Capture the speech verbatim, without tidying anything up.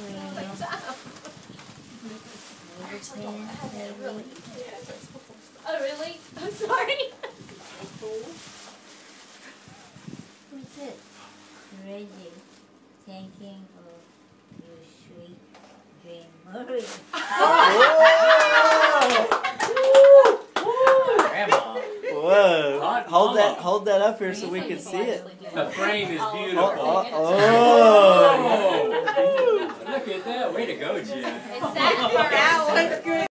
Oh, really? I'm sorry. Who's it? Reggie. Thinking of your sweet dream. Hurry. Grandma. Whoa. Hot Hold mama. that hold that up here so we can see it. The frame is Oh, beautiful. oh, oh. Oh. Look at that. Way to go, Jen. It sat for hours.